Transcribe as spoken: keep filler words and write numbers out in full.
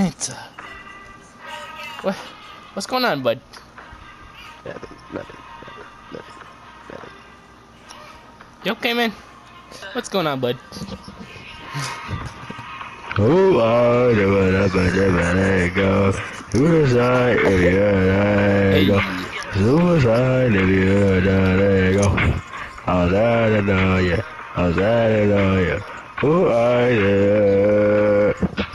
What? What? What's going on, bud? Nothing, nothing, nothing, nothing. You okay, man? What's going on, bud? Who are the one go? Suicide if you go. Suicide if you go. How's that to know ya? How's that to know ya? Who are you?